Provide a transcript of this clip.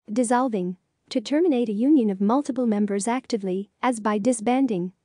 Dissolving. To terminate a union of multiple members actively, as by disbanding.